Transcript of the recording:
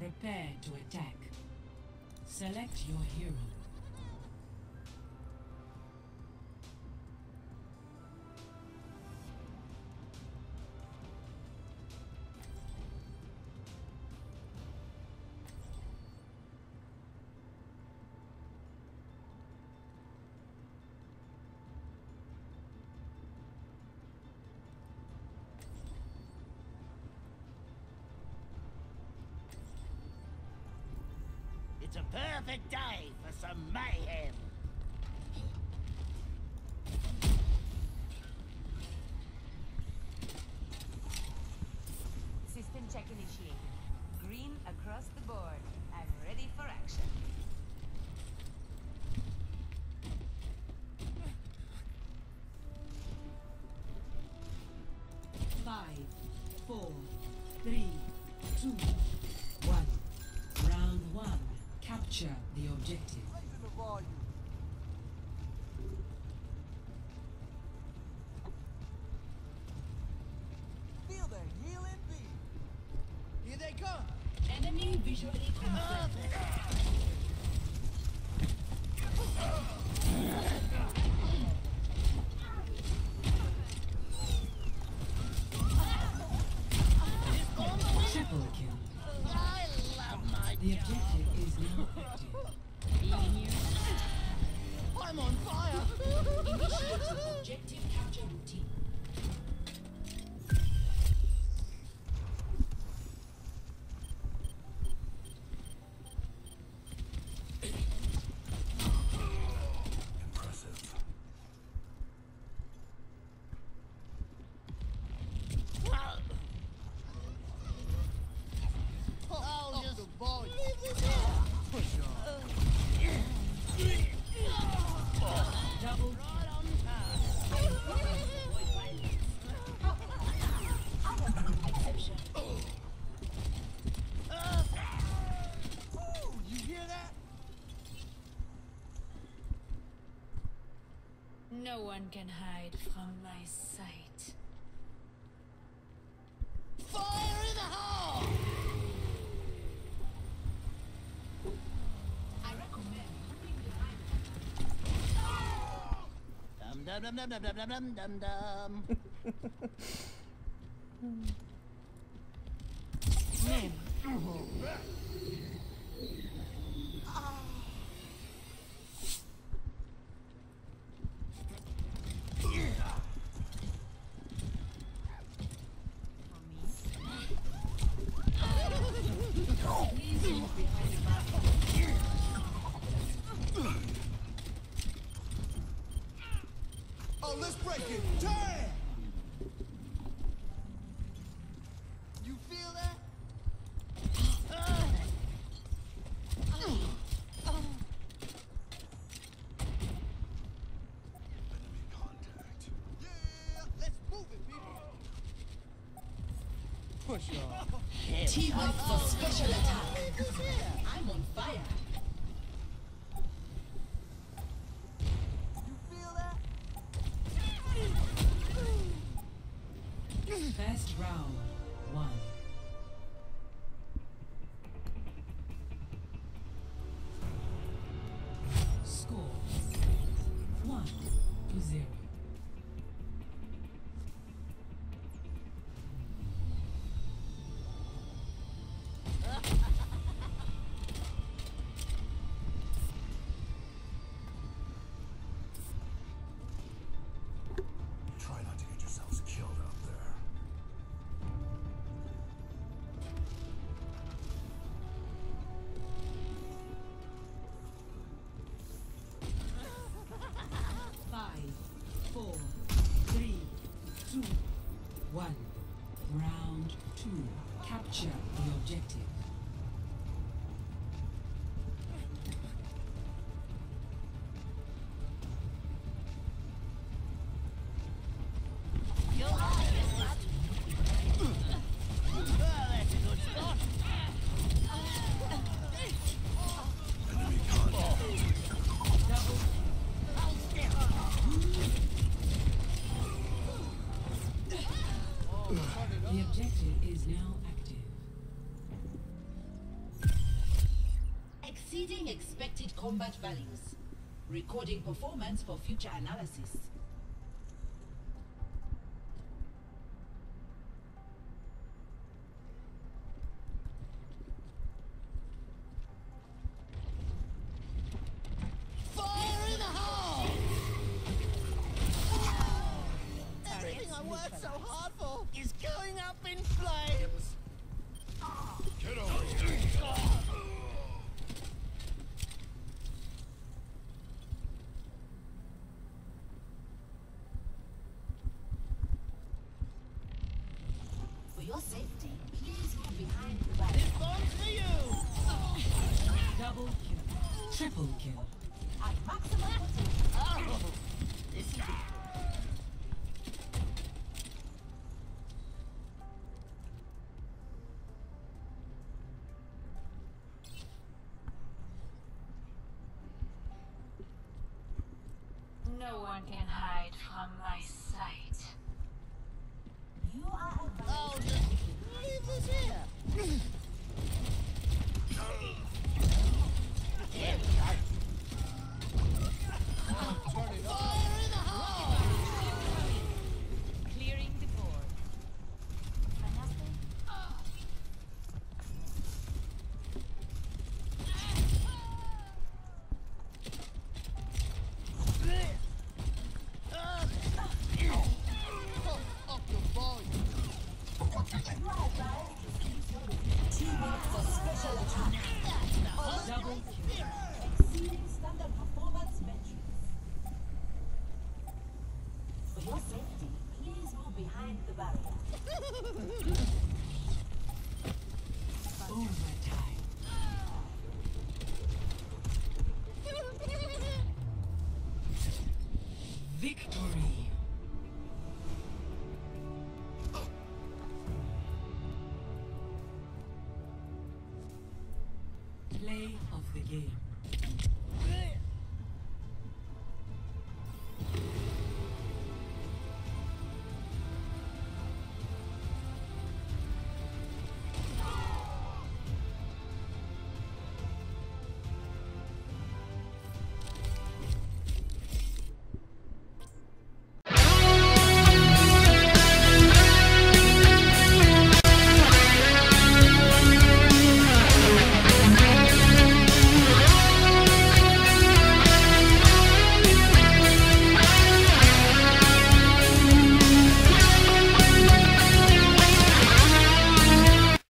Prepare to attack. Select your hero. It's a perfect day for some mayhem. System check initiated. Green across the board. I'm ready for action. Five, four, three, two, one. Round one. Capture the objective. Raising the volume. Feel the healing beat. Here they come. Enemy visually confirmed. Triple kill. I love my The objective is now active. I'm on fire. Initiate objective capture routine. Impressive. I'll just The volume. push Double right on time. Ooh, you hear that? No one can hide from my sight. Fire in the hole! Dum dum dum dum dum dum dum dum dum. Oh, let's break it. Turn! You feel that? Enemy contact. Yeah, let's move it, people. Push on. team up for special attack. I'm on fire. You feel that? First round, one. Score 1-0. Try not to get yourselves killed out there. Five, four, three, two, one. Round two. Capture the objective. That's a good spot. Enemy contact. The objective is now active. exceeding expected combat values. Recording performance for future analysis. Fire in the hole! Everything I worked so hard for is going up in flames! Get over here. For your safety, please move behind the barrier. This one's for you! Double kill. Triple kill. At maximum potential. Oh, this is No one can hide from my sight. You are advised. Oh, just leave this here! Here we go! Fire in the hole! Clearing the board. Up your volume! Double kill. Exceeding standard performance metrics. For your safety, please move behind the barrier. Overtime. Victory. Play of the game.